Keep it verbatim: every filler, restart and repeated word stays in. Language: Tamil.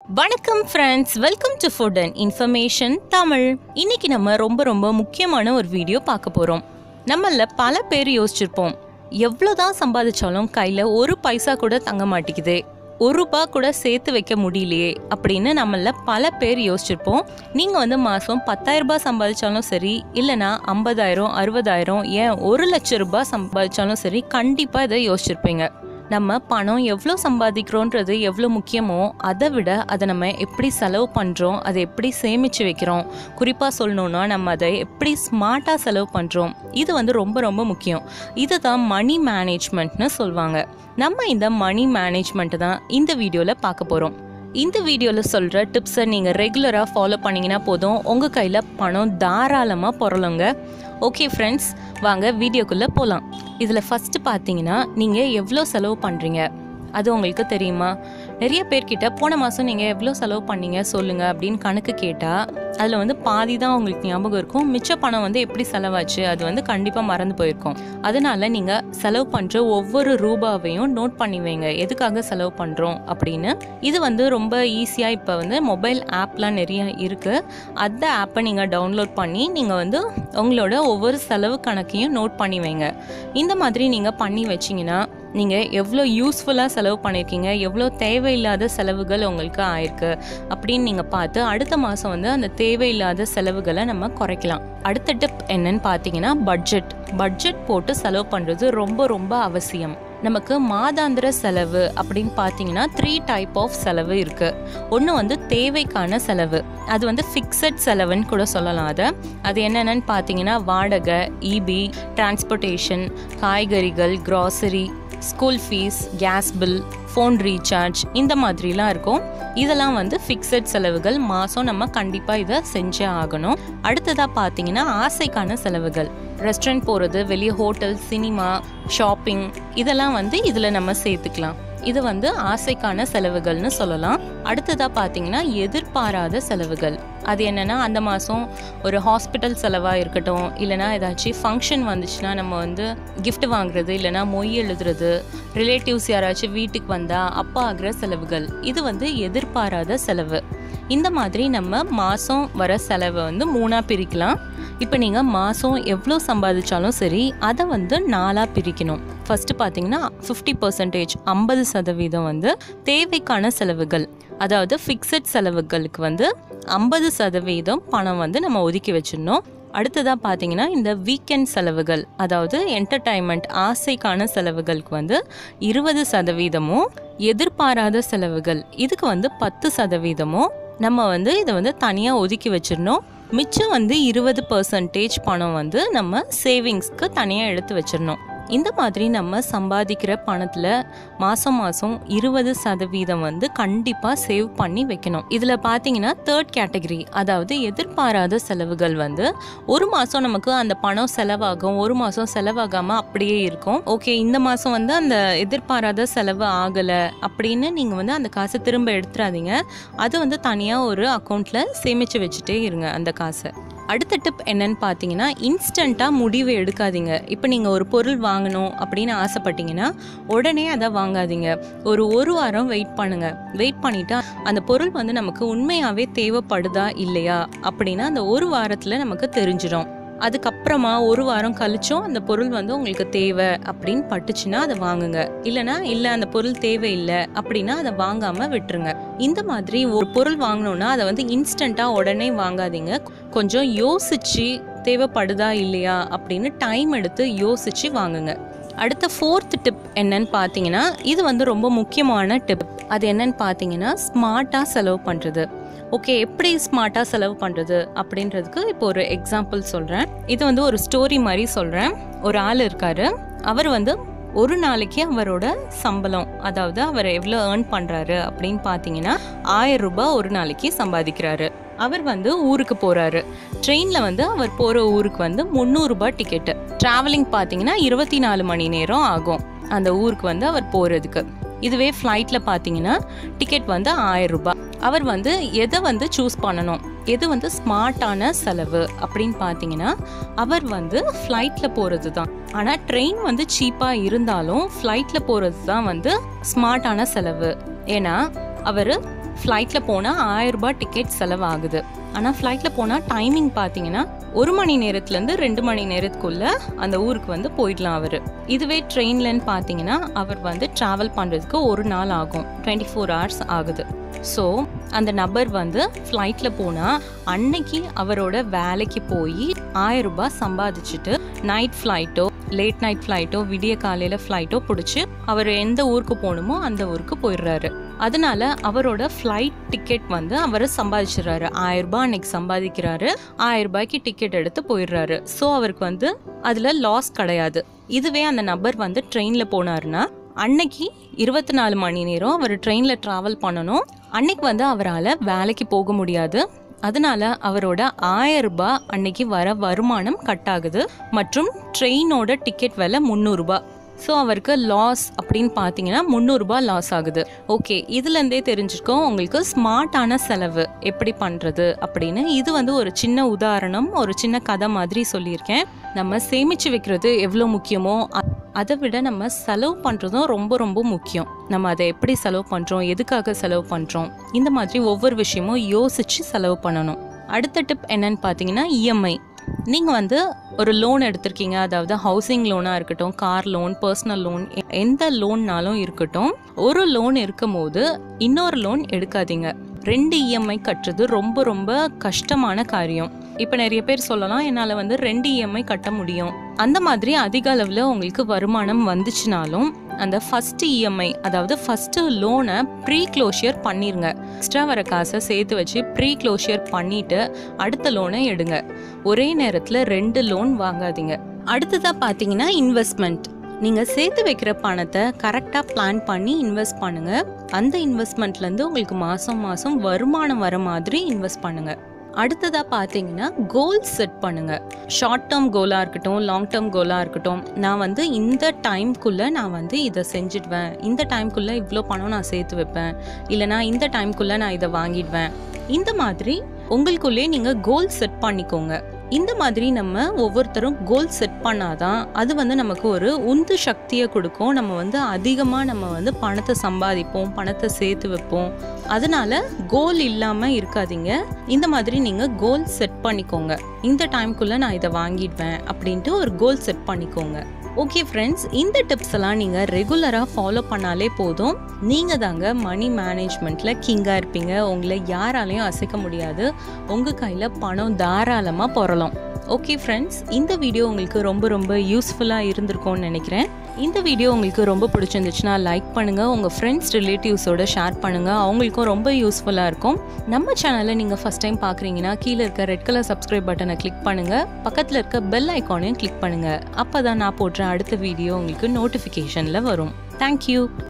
வணக்கம் friends, welcome to food and information Tamil. இன்னைக்கு நம்ம ரொம்ப ரொம்ப முக்கியமான ஒரு வீடியோ பார்க்க போகிறோம். நம்மள பல பேர் யோசிச்சிருப்போம், எவ்வளோதான் சம்பாதிச்சாலும் கையில் ஒரு பைசா கூட தங்க மாட்டேங்குது, ஒரு ரூபா கூட சேர்த்து வைக்க முடியலையே அப்படின்னு நம்மள பல பேர் யோசிச்சிருப்போம். நீங்கள் வந்து மாதம் பத்தாயிரம் ரூபாய் சம்பாதிச்சாலும் சரி, இல்லைனா ஐம்பதாயிரம் அறுபதாயிரம் ஏன் ஒரு லட்சம் ரூபாய் சம்பாதிச்சாலும் சரி, கண்டிப்பாக இதை யோசிச்சிருப்பீங்க. நம்ம பணம் எவ்வளோ சம்பாதிக்கிறோன்றது எவ்வளோ முக்கியமோ, அதை விட அதை நம்ம எப்படி செலவு பண்ணுறோம், அதை எப்படி சேமித்து வைக்கிறோம், குறிப்பாக சொல்லணுன்னா நம்ம அதை எப்படி ஸ்மார்ட்டாக செலவு பண்ணுறோம், இது வந்து ரொம்ப ரொம்ப முக்கியம். இது தான் மணி மேனேஜ்மெண்ட்னு சொல்லுவாங்க. நம்ம இந்த மணி மேனேஜ்மெண்ட்டு தான் இந்த வீடியோவில் பார்க்க போகிறோம். இந்த வீடியோவில் சொல்கிற டிப்ஸை நீங்கள் ரெகுலராக ஃபாலோ பண்ணிங்கன்னா போதும், உங்கள் கையில் பணம் தாராளமாக பொருளுங்க. ஓகே ஃப்ரெண்ட்ஸ், வாங்க வீடியோக்குள்ளே போகலாம். இதில் ஃபஸ்ட்டு பார்த்தீங்கன்னா, நீங்கள் எவ்வளோ செலவு பண்ணுறீங்க அது உங்களுக்கு தெரியுமா? நிறைய பேர்கிட்ட போன மாதம் நீங்கள் எவ்வளோ செலவு பண்ணீங்க சொல்லுங்கள் அப்படின்னு கணக்கு கேட்டால் அதில் வந்து பாதி தான் உங்களுக்கு ஞாபகம் இருக்கும். மிச்ச பணம் வந்து எப்படி செலவாச்சு அது வந்து கண்டிப்பாக மறந்து போயிருக்கும். அதனால நீங்கள் செலவு பண்ணுற ஒவ்வொரு ரூபாவையும் நோட் பண்ணி வைங்க, எதுக்காக செலவு பண்ணுறோம் அப்படின்னு. இது வந்து ரொம்ப ஈஸியாக இப்போ வந்து மொபைல் ஆப்லாம் நிறைய இருக்குது. அந்த ஆப்பை நீங்கள் டவுன்லோட் பண்ணி நீங்கள் வந்து உங்களோட ஒவ்வொரு செலவு கணக்கையும் நோட் பண்ணி வைங்க. இந்த மாதிரி நீங்கள் பண்ணி வச்சிங்கன்னா நீங்கள் எவ்வளோ யூஸ்ஃபுல்லாக செலவு பண்ணியிருக்கீங்க, எவ்வளோ தேவையில்லாத செலவுகள் உங்களுக்கு ஆயிருக்கு அப்படின்னு நீங்கள் பார்த்து அடுத்த மாதம் வந்து அந்த தேவையில்லாத செலவுகளை நம்ம குறைக்கலாம். அடுத்த டிப் என்னன்னு பார்த்தீங்கன்னா, பட்ஜெட் பட்ஜெட் போட்டு செலவு பண்ணுறது ரொம்ப ரொம்ப அவசியம். நமக்கு மாதாந்திர செலவு அப்படின்னு பார்த்தீங்கன்னா த்ரீ டைப் ஆஃப் செலவு இருக்குது. ஒன்று வந்து தேவைக்கான செலவு, அது வந்து ஃபிக்ஸட் செலவுன்னு கூட சொல்லலாம். அதை அது என்னென்னு பார்த்தீங்கன்னா, வாடகை, இபி, டிரான்ஸ்போர்ட்டேஷன், காய்கறிகள், grocery, school fees, gas bill, phone recharge, இந்த மாதிரிலாம் இருக்கும். இதெல்லாம் வந்து ஃபிக்ஸட் செலவுகள். மாதம் நம்ம கண்டிப்பாக இதை செஞ்சே ஆகணும். அடுத்ததாக பார்த்தீங்கன்னா, ஆசைக்கான செலவுகள், ரெஸ்டாரண்ட் போகிறது, வெளியே ஹோட்டல், சினிமா, ஷாப்பிங், இதெல்லாம் வந்து இதில் நம்ம சேர்த்துக்கலாம். இது வந்து ஆசைக்கான செலவுகள்னு சொல்லலாம். அடுத்ததாக பார்த்தீங்கன்னா, எதிர்பாராத செலவுகள். அது என்னென்னா, அந்த மாதம் ஒரு ஹாஸ்பிட்டல் செலவாக இருக்கட்டும், இல்லைனா ஏதாச்சும் ஃபங்க்ஷன் வந்துச்சுன்னா நம்ம வந்து கிஃப்ட் வாங்குறது, இல்லைனா மொய் எழுதுறது, ரிலேட்டிவ்ஸ் யாராச்சும் வீட்டுக்கு வந்தால் அப்பா ஆகிற செலவுகள், இது வந்து எதிர்பாராத செலவு. இந்த மாதிரி நம்ம மாதம் வர செலவை வந்து மூணாக பிரிக்கலாம். இப்போ நீங்கள் மாதம் எவ்வளோ சம்பாதிச்சாலும் சரி, அதை வந்து நாலாக பிரிக்கணும். ஃபஸ்ட்டு பார்த்தீங்கன்னா ஃபிஃப்டி பர்சன்டேஜ் ஐம்பது சதவீதம் வந்து தேவைக்கான செலவுகள், அதாவது ஃபிக்ஸட் செலவுகளுக்கு வந்து ஐம்பது சதவீதம் பணம் வந்து நம்ம ஒதுக்கி வச்சிடணும். அடுத்ததாக பார்த்தீங்கன்னா, இந்த வீக்கெண்ட் செலவுகள், அதாவது என்டர்டைன்மெண்ட், ஆசைக்கான செலவுகளுக்கு வந்து இருபது சதவீதமும், எதிர்பாராத செலவுகள் இதுக்கு வந்து பத்து சதவீதமும் நம்ம வந்து இதை வந்து தனியாக ஒதுக்கி வச்சிடணும். மிச்சம் வந்து இருபது பர்சன்டேஜ் பணம் வந்து நம்ம சேவிங்ஸ்க்கு தனியாக எடுத்து வச்சிடணும். இந்த மாதிரி நம்ம சம்பாதிக்கிற பணத்தில் மாதம் மாதம் இருபது சதவீதம் வந்து கண்டிப்பாக சேவ் பண்ணி வைக்கணும். இதில் பார்த்தீங்கன்னா தேர்ட் கேட்டகரி, அதாவது எதிர்பாராத செலவுகள் வந்து ஒரு மாதம் நமக்கு அந்த பணம் செலவாகும், ஒரு மாதம் செலவாகாமல் அப்படியே இருக்கும். ஓகே, இந்த மாதம் வந்து அந்த எதிர்பாராத செலவு ஆகலை அப்படின்னு நீங்கள் வந்து அந்த காசை திரும்ப எடுத்துடாதீங்க. அது வந்து தனியாக ஒரு அக்கௌண்ட்டில் சேமித்து வச்சுட்டே இருங்க அந்த காசை. அடுத்த டிப் என்னன்னு பார்த்தீங்கன்னா, இன்ஸ்டண்ட்டாக முடிவு எடுக்காதீங்க. இப்போ நீங்கள் ஒரு பொருள் வாங்கணும் அப்படின்னு ஆசைப்பட்டீங்கன்னா உடனே அதை வாங்காதீங்க. ஒரு ஒரு வாரம் வெயிட் பண்ணுங்கள். வெயிட் பண்ணிவிட்டு அந்த பொருள் வந்து நமக்கு உண்மையாகவே தேவைப்படுதா இல்லையா அப்படின்னா அந்த ஒரு வாரத்தில் நமக்கு தெரிஞ்சிடும். அதுக்கப்புறமா ஒரு வாரம் கழிச்சும் அந்த பொருள் வந்து உங்களுக்கு தேவை அப்படின்னு பட்டுச்சுன்னா அதை வாங்குங்க. இல்லைனா இல்லை அந்த பொருள் தேவையில்லை அப்படின்னா அதை வாங்காமல் விட்டுருங்க. இந்த மாதிரி ஒரு பொருள் வாங்கணுன்னா அதை வந்து இன்ஸ்டண்ட்டாக உடனே வாங்காதீங்க. கொஞ்சம் யோசிச்சு தேவைப்படுதா இல்லையா அப்படின்னு டைம் எடுத்து யோசிச்சு வாங்குங்க. அடுத்த ஃபோர்த் டிப் என்னன்னு பார்த்தீங்கன்னா, இது வந்து ரொம்ப முக்கியமான டிப். அது என்னன்னு பார்த்தீங்கன்னா, ஸ்மார்ட்டாக செலவு பண்ணுறது. ஓகே, எப்படி ஸ்மார்ட்டாக செலவு பண்ணுறது அப்படின்றதுக்கு இப்போ ஒரு எக்ஸாம்பிள் சொல்கிறேன். இது வந்து ஒரு ஸ்டோரி மாதிரி சொல்கிறேன். ஒரு ஆள் இருக்கார். அவர் வந்து ஒரு நாளைக்கு அவரோட சம்பளம், அதாவது அவர் எவ்வளோ ஏர்ன் பண்ணுறாரு அப்படின்னு பார்த்தீங்கன்னா ஆயிரம் ரூபாய் ஒரு நாளைக்கு சம்பாதிக்கிறாரு. அவர் வந்து ஊருக்கு போகிறாரு. ட்ரெயினில் வந்து அவர் போகிற ஊருக்கு வந்து முந்நூறுரூபா டிக்கெட்டு. ட்ராவலிங் பார்த்தீங்கன்னா இருபத்தி நாலு மணி நேரம் ஆகும் அந்த ஊருக்கு வந்து அவர் போகிறதுக்கு. இதுவே ஃப்ளைட்டில் பார்த்தீங்கன்னா டிக்கெட் வந்து ஆயிரம் ரூபாய். அவர் வந்து எதை வந்து சூஸ் பண்ணணும், எது வந்து ஸ்மார்ட்டான செலவு அப்படின்னு பார்த்தீங்கன்னா அவர் வந்து ஃப்ளைட்டில் போகிறது தான். ஆனால் ட்ரெயின் வந்து சீப்பாக இருந்தாலும் ஃப்ளைட்டில் போகிறது தான் வந்து ஸ்மார்ட்டான செலவு. ஏன்னா அவர் ஃப்ளைட்டில் போனால் ஆயிரம் ரூபாய் டிக்கெட் செலவாகுது. ஆனால் ஃப்ளைட்டில் போனால் டைமிங் பார்த்தீங்கன்னா ஒரு மணி நேரத்துலேருந்து ரெண்டு மணி நேரத்துக்குள்ளே அந்த ஊருக்கு வந்து போயிடலாம் அவர். இதுவே ட்ரெயின்லன்னு பார்த்தீங்கன்னா அவர் வந்து ட்ராவல் பண்ணுறதுக்கு ஒரு நாள் ஆகும், டுவெண்ட்டி ஃபோர் ஹவர்ஸ் ஆகுது. ஸோ அந்த நபர் வந்து ஃப்ளைட்டில் போனால் அன்னைக்கு அவரோட வேலைக்கு போய் ஆயிரம் ரூபாய் சம்பாதிச்சுட்டு நைட் ஃப்ளைட்டோ லேட் நைட் ஃப்ளைட்டோ விடிய காலையில் ஃப்ளைட்டோ பிடிச்சி அவர் எந்த ஊருக்கு போகணுமோ அந்த ஊருக்கு போயிடுறாரு. அதனால அவரோட ஃப்ளைட் டிக்கெட் வந்து அவர் சம்பாதிச்சிடுறாரு. ஆயிரம் ரூபாய் அன்னைக்கு சம்பாதிக்கிறாரு, ஆயிரம் ரூபாய்க்கு டிக்கெட் எடுத்து போயிடுறாரு. ஸோ அவருக்கு வந்து அதில் லாஸ் கிடையாது. இதுவே அந்த நபர் வந்து ட்ரெயினில் போனாருன்னா அன்னைக்கு இருபத்தி நாலு மணி நேரம் அவர் ட்ரெயினில் ட்ராவல் பண்ணணும். அன்னைக்கு வந்து அவரால் வேலைக்கு போக முடியாது. அதனால அவரோட ஆயிரம் ரூபாய் அன்னைக்கு வர வருமானம் கட் ஆகுது. மற்றும் ட்ரெயினோட டிக்கெட் விலை முந்நூறுரூபா. ஸோ அவருக்கு லாஸ் அப்படின்னு பார்த்தீங்கன்னா முந்நூறுரூபா லாஸ் ஆகுது. ஓகே, இதுலேருந்தே தெரிஞ்சுக்கோ உங்களுக்கு ஸ்மார்ட்டான செலவு எப்படி பண்ணுறது அப்படின்னு. இது வந்து ஒரு சின்ன உதாரணம், ஒரு சின்ன கதை மாதிரி சொல்லியிருக்கேன். நம்ம சேமித்து வைக்கிறது எவ்வளோ முக்கியமோ அதை விட நம்ம செலவு பண்ணுறதும் ரொம்ப ரொம்ப முக்கியம். நம்ம அதை எப்படி செலவு பண்ணுறோம், எதுக்காக செலவு பண்ணுறோம், இந்த மாதிரி ஒவ்வொரு விஷயமும் யோசித்து செலவு பண்ணணும். அடுத்த டிப் என்னன்னு பார்த்தீங்கன்னா இஎம்ஐ. நீங்கள் வந்து ஒரு லோன் எடுத்திருக்கீங்க, அதாவது ஹவுசிங் லோனாக இருக்கட்டும், கார் லோன், பர்சனல் லோன், எந்த லோன்னாலும் இருக்கட்டும். ஒரு லோன் இருக்கும் போது இன்னொரு லோன் எடுக்காதீங்க. ரெண்டு இஎம்ஐ கட்டுறது ரொம்ப ரொம்ப கஷ்டமான காரியம். இப்போ நிறைய பேர் சொல்லலாம் என்னால் வந்து ரெண்டு இஎம்ஐ கட்ட முடியும். அந்த மாதிரி அதிக அளவில் உங்களுக்கு வருமானம் வந்துச்சுனாலும் அந்த ஃபர்ஸ்ட் இஎம்ஐ, அதாவது ஃபர்ஸ்ட் லோனை ப்ரீ க்ளோஷியர் பண்ணிருங்க. எக்ஸ்ட்ரா வர காசை சேர்த்து வச்சு ப்ரீ க்ளோஷியர் பண்ணிட்டு அடுத்த லோனை எடுங்க. ஒரே நேரத்தில் ரெண்டு லோன் வாங்காதீங்க. அடுத்ததாக பார்த்தீங்கன்னா இன்வெஸ்ட்மெண்ட். நீங்கள் சேர்த்து வைக்கிற பணத்தை கரெக்டாக பிளான் பண்ணி இன்வெஸ்ட் பண்ணுங்கள். அந்த இன்வெஸ்ட்மெண்ட்லேருந்து உங்களுக்கு மாதம் மாதம் வருமானம் வர மாதிரி இன்வெஸ்ட் பண்ணுங்கள். அடுத்ததாக பார்த்தீங்கன்னா கோல் செட் பண்ணுங்கள். ஷார்ட் டேர்ம் கோலாக இருக்கட்டும், லாங் டேர்ம் கோலாக இருக்கட்டும். நான் வந்து இந்த டைம்குள்ளே நான் வந்து இதை செஞ்சிடுவேன், இந்த டைம்குள்ளே இவ்வளோ பணம் நான் சேர்த்து வைப்பேன், இல்லைனா இந்த டைம்குள்ளே நான் இதை வாங்கிடுவேன். இந்த மாதிரி உங்களுக்குள்ளே நீங்கள் கோல் செட் பண்ணிக்கோங்க. இந்த மாதிரி நம்ம ஒவ்வொருத்தரும் கோல் செட் பண்ணாதான் அது வந்து நமக்கு ஒரு உந்து சக்தியை கொடுக்கும். நம்ம வந்து அதிகமாக நம்ம வந்து பணத்தை சம்பாதிப்போம், பணத்தை சேர்த்து வைப்போம். அதனால கோல் இல்லாமல் இருக்காதீங்க. இந்த மாதிரி நீங்கள் கோல் செட் பண்ணிக்கோங்க. இந்த டைம்குள்ளே நான் இதை வாங்கிடுவேன் அப்படின்ட்டு ஒரு கோல் செட் பண்ணிக்கோங்க. ஓகே ஃப்ரெண்ட்ஸ், இந்த டிப்ஸ் எல்லாம் நீங்கள் ரெகுலராக ஃபாலோ பண்ணாலே போதும். நீங்கள் தாங்க மணி மேனேஜ்மெண்ட்டில் கிங்காக இருப்பீங்க. உங்களை யாராலையும் அசைக்க முடியாது. உங்கள் கையில் பணம் தாராளமாக புரளும். ஓகே ஃப்ரெண்ட்ஸ், இந்த வீடியோ உங்களுக்கு ரொம்ப ரொம்ப யூஸ்ஃபுல்லாக இருந்திருக்கும்னு நினைக்கிறேன். இந்த வீடியோ உங்களுக்கு ரொம்ப பிடிச்சிருந்துச்சுன்னா லைக் பண்ணுங்கள், உங்கள் ஃப்ரெண்ட்ஸ் ரிலேட்டிவ்ஸோட ஷேர் பண்ணுங்கள். அவங்களுக்கும் ரொம்ப யூஸ்ஃபுல்லாக இருக்கும். நம்ம சேனலை நீங்கள் ஃபஸ்ட் டைம் பார்க்குறீங்கன்னா கீழே இருக்க ரெட் கலர் சப்ஸ்கிரைப் பட்டனை கிளிக் பண்ணுங்கள். பக்கத்தில் இருக்க பெல் ஐக்கானையும் கிளிக் பண்ணுங்கள். அப்போ தான் நான் போடுற அடுத்த வீடியோ உங்களுக்கு நோட்டிஃபிகேஷனில் வரும். தேங்க்யூ.